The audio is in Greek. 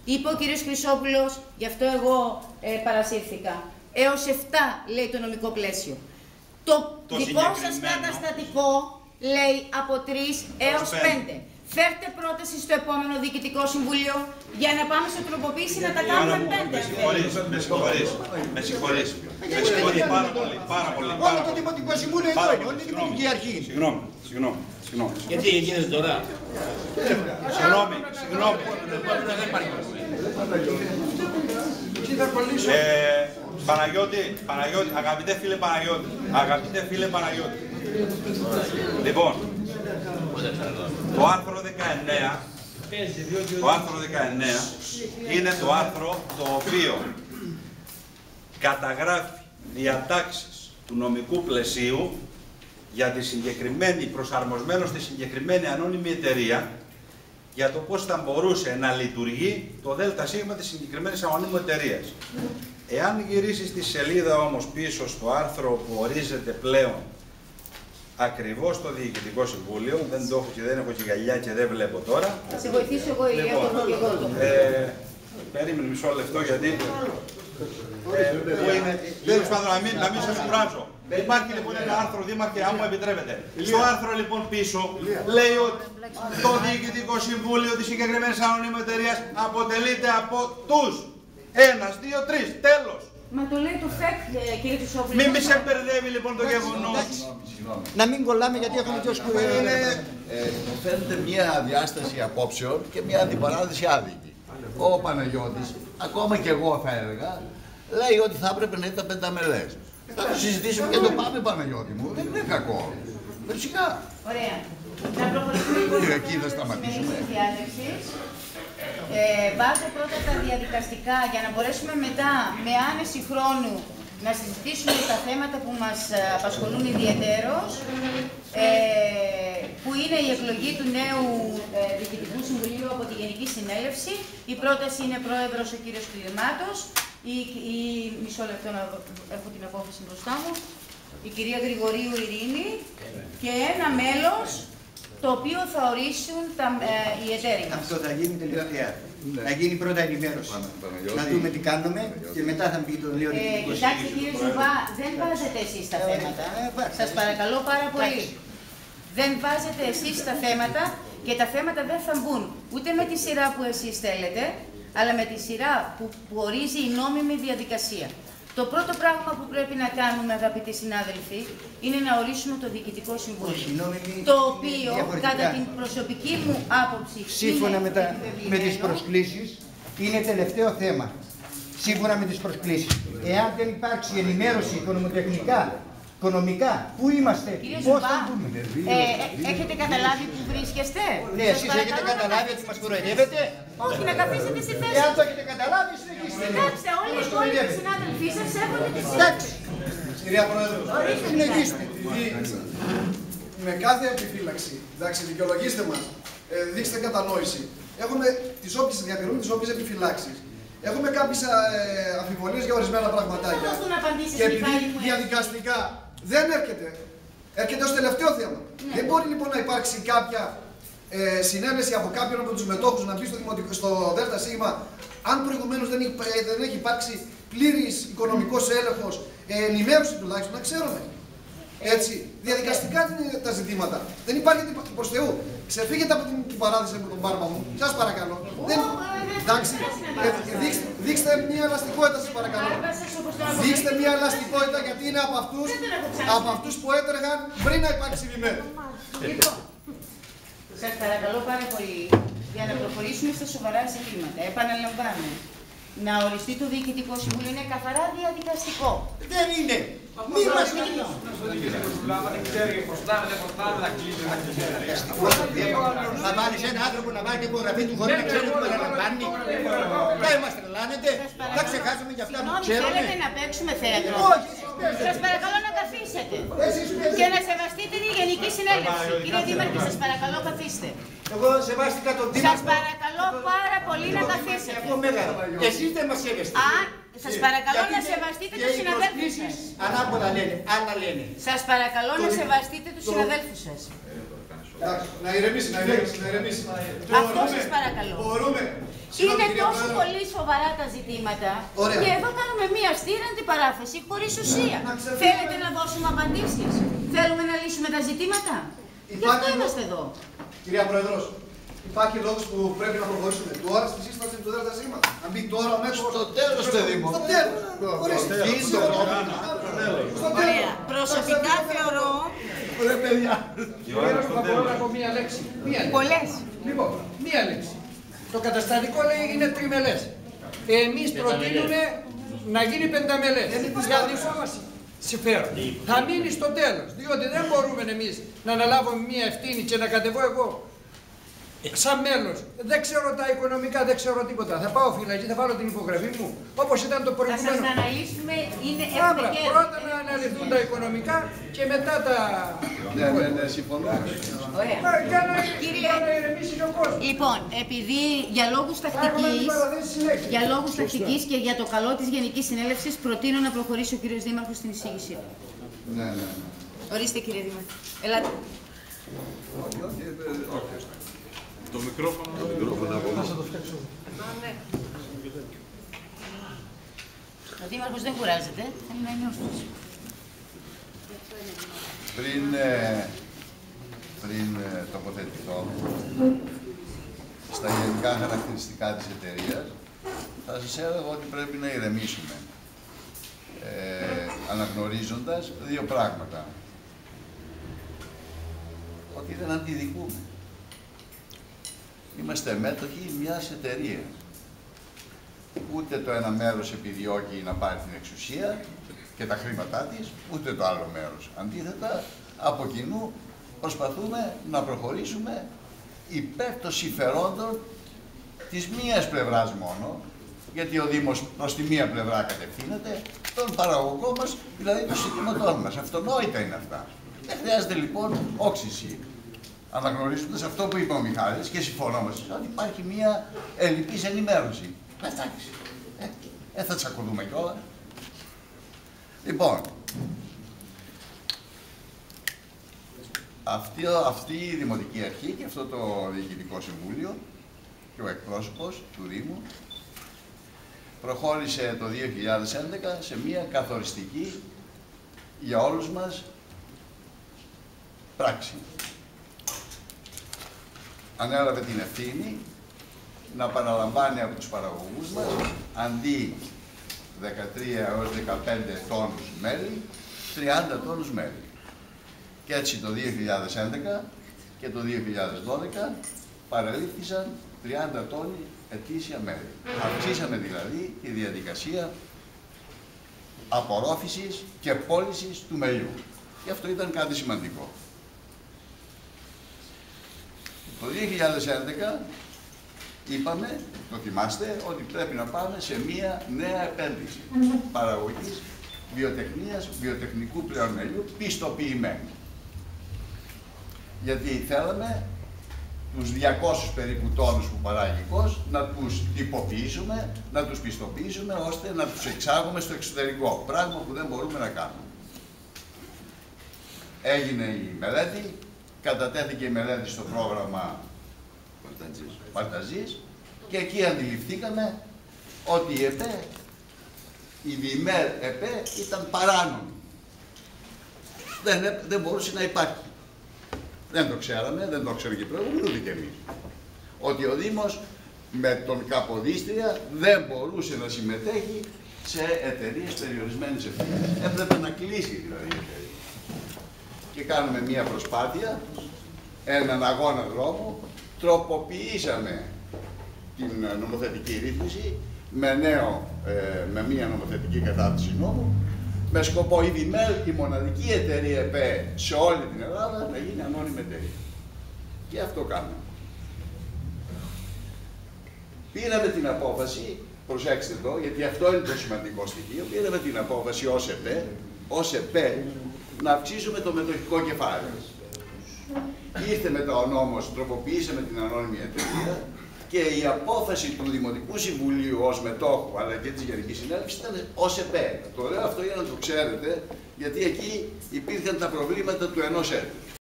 Είπε ο κύριος Χρυσόπουλος, γι' αυτό εγώ παρασύρθηκα. Έως 7 λέει το νομικό πλαίσιο. Το δικό σας καταστατικό λέει από 3 έως 5. Φέρτε πρόταση στο επόμενο Διοικητικό Συμβούλιο για να πάμε σε τροποποίηση να τα κάνουμε 5. Με συγχωρείς πάρα πολύ. Όλο το Δημοτικό Συμβούλιο εδώ είναι, όλη η Δημοτική Αρχή. Συγγνώμη. Γιατί γίνεται τώρα. Συγγνώμη. Παναγιώτη, αγαπητέ φίλε Παναγιώτη. Λοιπόν, το άρθρο 19 είναι το άρθρο το οποίο καταγράφει διατάξεις του νομικού πλαισίου για τη συγκεκριμένη, προσαρμοσμένο στη συγκεκριμένη ανώνυμη εταιρεία, για το πώς θα μπορούσε να λειτουργεί το ΔΣ της συγκεκριμένης ανώνυμου εταιρείας. Εάν γυρίσεις τη σελίδα όμως πίσω στο άρθρο που ορίζεται πλέον ακριβώς στο Διοικητικό Συμβούλιο, δεν το έχω και δεν έχω και γυαλιά και δεν βλέπω τώρα. Θα σε βοηθήσω εγώ, Ηλία, το έχω και εγώ το. Περίμενε μισό λεπτό γιατί... Τέλος πάντων, να μην σας κουράζω. Υπάρχει λοιπόν ένα άρθρο, Δήμαρχε, αν μου επιτρέπετε. Στο άρθρο λοιπόν πίσω λέει ότι το Διοικητικό Συμβούλιο της συγκεκριμένης ανώνυμης εταιρείας αποτελείται από τους 1, 2, 3, τέλος. Μα το λέει το ΦΕΚ, κύριε Χρυσόπουλο. Μην σε μπερδεύει λοιπόν το γεγονός. Να μην κολλάμε γιατί έχουμε και ως Μου φαίνεται μια διάσταση απόψεων και μια αντιπαράθεση άδικη. Ο Παναγιώτης, ακόμα και εγώ θα έλεγα, λέει ότι θα έπρεπε να είναι τα πενταμελές. Θα το συζητήσουμε και το πάμε, Παναγιώτη μου. Δεν είναι κακό. Φυσικά. Ωραία. Να προχωρήσουμε εκεί θα σταματήσουμε. Βάζω πρώτα τα διαδικαστικά για να μπορέσουμε μετά με άνεση χρόνου να συζητήσουμε τα θέματα που μας απασχολούν ιδιαιτέρως, που είναι η εκλογή του νέου Διοικητικού Συμβουλίου από τη Γενική Συνέλευση. Η πρόταση είναι πρόεδρος ο κύριος Κλιμάτος, μισό λεπτό να έχω την απόφαση μπροστά μου, η κυρία Γρηγορίου Ειρήνη και ένα μέλος το οποίο θα ορίσουν οι εταίροι μας. Αυτό θα γίνει τελευταία. Να γίνει πρώτα ενημέρωση. Να δούμε τι κάνουμε και μετά θα μπει το νέο Διοικητικό Συμβούλιο. Κοιτάξτε κύριε Ζουβά, δεν βάζετε εσείς τα θέματα. Σας παρακαλώ πάρα πολύ. Δεν βάζετε εσείς τα θέματα και τα θέματα δεν θα μπουν ούτε με τη σειρά που εσείς θέλετε, αλλά με τη σειρά που ορίζει η νόμιμη διαδικασία. Το πρώτο πράγμα που πρέπει να κάνουμε, αγαπητοί συνάδελφοι, είναι να ορίσουμε το Διοικητικό Συμβούλιο. Το οποίο, κατά την προσωπική μου άποψη, σύμφωνα με τις προσκλήσεις, είναι τελευταίο θέμα. Σύμφωνα με τις προσκλήσεις. Εάν δεν υπάρξει ενημέρωση οικονομικά, πού είμαστε, πώς θα μπούμε. Έχετε καταλάβει που βρίσκεστε. Ναι, εσείς έχετε καταλάβει ότι μας κοροϊδεύετε. Όχι, να καθίσετε στη θέση. Εάν το έχετε καταλάβει, συνεχίστε. Κοιτάξτε, όλοι οι υπόλοιποι συνάδελφοί σας σέβονται τη Εντάξει. Κυρία Πρόεδρε, συνεχίστε. Με κάθε επιφύλαξη, εντάξει, δικαιολογήστε μας, δείξτε κατανόηση. Διατηρούμε τις όποιες επιφυλάξεις. Έχουμε κάποιες αμφιβολίες για ορισμένα πραγματάκια. Και επειδή διαδικαστικά δεν έρχεται ως τελευταίο θέμα. Ναι. Δεν μπορεί λοιπόν να υπάρξει κάποια συνένεση από κάποιον από τους μετόχους να μπει στο ΔΣ, αν προηγουμένως δεν έχει υπάρξει πλήρης οικονομικός έλεγχος, ενημέρωση τουλάχιστον, να ξέρουμε. Έτσι, διαδικαστικά είναι τα ζητήματα. Δεν υπάρχει προς Θεού. Ξεφύγετε από την παράδειση με τον μπάρμα μου. Σας παρακαλώ. Εντάξει, δείξτε μια ελαστικότητα, σας παρακαλώ. Δείξτε μια ελαστικότητα γιατί είναι από αυτούς που έτρεχαν πριν να υπάρξει βημέ. Λοιπόν, σας παρακαλώ πάρα πολύ για να προχωρήσουμε στα σοβαρά ζητήματα. Επαναλαμβάνω. Να οριστεί το Διοικητικό Συμβούλιο είναι καθαρά διαδικαστικό. Δεν είναι. Μη μας να βάλεις ένα άνθρωπο να βάλει την υπογραφή του χωρίς να ξέρει που παραλαμβάνει. Δεν μας τρελάνετε. Θα ξεχάσουμε για αυτά που ξέρουμε. Θέλετε να παίξουμε θέατρο. Σας παρακαλώ να καθίσετε. Και να σεβαστείτε τη Γενική Συνέλευση. Κύριε Δήμαρχε, σας παρακαλώ καθίστε. Εγώ σεβάστηκα τον Δήμαρχο. Σας παρακαλώ πάρα πολύ να καθίσετε. Εσείς δεν μας σέβεστε. Σας παρακαλώ να σεβαστείτε τους συναδέλφους σας. Ανάποδα λένε, άλλα λένε. Σας παρακαλώ να σεβαστείτε τους συναδέλφους σας. Να ηρεμήσει. Αυτό σας παρακαλώ. Μπορούμε. Είναι τόσο πολύ σοβαρά τα ζητήματα. Ωραία. Και εδώ κάνουμε μία στήρα αντιπαράθεση χωρίς ουσία. Θέλετε να δώσουμε απαντήσεις? Θέλουμε να λύσουμε τα ζητήματα? Γι' αυτό είμαστε εδώ. Κυρία Πρόεδρος, υπάρχει λόγος που πρέπει να προχωρήσουμε τώρα στη σύσταση του ΔΣ? Να μπει τώρα μέσα Στο τέλος, παιδί μου. Στο τέλος. Ωραία. Προσωπικά θεωρώ. Ρε παιδιά. Θα μπορώ να πω μία λέξη. Πολλές. Λοιπόν, μία λέξη. Το καταστατικό λέει είναι τριμελές. Εμείς προτείνουμε να γίνει πενταμελές. Για δικό μας συμφέρον. Θα μείνει στο τέλος. Διότι δεν μπορούμε εμείς να αναλάβουμε μία ευθύνη και να κατεβώ εγώ σαν μέλος. Δεν ξέρω τα οικονομικά, δεν ξέρω τίποτα. Θα πάω φυλακή, θα βάλω την υπογραφή μου. Όπως ήταν το Θα προηγούμενο. σας αναλύσουμε. Άρα, πρώτα να αναλυθούν τα οικονομικά και μετά τα. Ναι, συμφωνώ. Ωραία. Για να ηρεμήσει και ο κόσμος. Λοιπόν, επειδή για λόγους τακτικής και για το καλό της Γενικής Συνέλευσης προτείνω να προχωρήσει ο κύριος Δήμαρχος στην εισήγησή του. Ναι. Ορίστε κύριε Δήμαρχε. Ελάτε. Το μικρόφωνο από μέσα. Ο Δήμαρχος δεν κουράζεται. Θέλει να είναι όρθιος. Πριν τοποθετηθώ στα γενικά χαρακτηριστικά της εταιρείας, θα σας έλεγα ότι πρέπει να ηρεμήσουμε, αναγνωρίζοντας δύο πράγματα. Ότι δεν αντιδικούμε. Είμαστε μέτοχοι μιας εταιρείας. Ούτε το ένα μέρος επιδιώκει να πάρει την εξουσία και τα χρήματά της, ούτε το άλλο μέρος. Αντίθετα, από κοινού προσπαθούμε να προχωρήσουμε υπέρ των συμφερόντων της μίας πλευράς μόνο, γιατί ο Δήμος προς τη μία πλευρά κατευθύνεται, τον παραγωγό μας, δηλαδή των συντηρητών μας. Αυτονόητα είναι αυτά. Δεν χρειάζεται λοιπόν όξυση. Αναγνωρίζοντας αυτό που είπε ο Μιχάλης και συμφωνώ μαζί ότι υπάρχει μία ελλειπής ενημέρωση. Εντάξει, θα τσακωθούμε κιόλας. Λοιπόν, αυτή η Δημοτική Αρχή και αυτό το Διοικητικό Συμβούλιο και ο εκπρόσωπος του Δήμου προχώρησε το 2011 σε μία καθοριστική για όλους μας πράξη. Ανέλαβε την ευθύνη να παραλαμβάνει από τους παραγωγούς μας αντί 13 έως 15 τόνους μέλι, 30 τόνους μέλι. Και έτσι το 2011 και το 2012 παραλήφθησαν 30 τόνοι ετήσια μέλι. Αυξήσαμε δηλαδή τη διαδικασία απορρόφησης και πώλησης του μελιού. Και αυτό ήταν κάτι σημαντικό. Το 2011 είπαμε, το θυμάστε, ότι πρέπει να πάμε σε μία νέα επένδυση παραγωγής βιοτεχνίας, βιοτεχνικού πλέον μελιού, πιστοποιημένου. Γιατί θέλαμε τους 200 περίπου τόνους που παράγει η ΚΟΣ να τους τυποποιήσουμε, να τους πιστοποιήσουμε, ώστε να τους εξάγουμε στο εξωτερικό, πράγμα που δεν μπορούμε να κάνουμε. Έγινε η μελέτη, κατατέθηκε η μελέτη στο πρόγραμμα Παρταζής και εκεί αντιληφθήκαμε ότι η ΕΠΕ, η διημέρ ΕΠΕ ήταν παράνομη. Δεν μπορούσε να υπάρχει. Δεν το ξέραμε, δεν το ξέραμε και προηγούμενοι, ούτε και εμείς. Ότι ο Δήμος με τον Καποδίστρια δεν μπορούσε να συμμετέχει σε εταιρείες περιορισμένης ευθύνης. Έπρεπε να κλείσει δηλαδή η εταιρεία. Και κάνουμε μία προσπάθεια, έναν αγώνα δρόμου, τροποποιήσαμε την νομοθετική ρύθμιση με μία νομοθετική κατάρτιση νόμου, με σκοπό η ΔΙΜΕΛ, η μοναδική εταιρεία ΕΠΕ σε όλη την Ελλάδα, να γίνει ανώνυμη εταιρεία. Και αυτό κάναμε. Πήραμε την απόφαση, προσέξτε εδώ, γιατί αυτό είναι το σημαντικό στοιχείο, πήραμε την απόφαση ως ΕΠΕ, να αυξήσουμε το μετοχικό κεφάλαιο. Ήρθε μετά ο νόμος, τροποποιήσαμε την ανώνυμη εταιρεία και η απόφαση του Δημοτικού Συμβουλίου ως μετόχου αλλά και της Γενικής Συνέλευσης ήταν ως ΕΠΕ. Το λέω αυτό για να το ξέρετε, γιατί εκεί υπήρχαν τα προβλήματα του ενός έτους.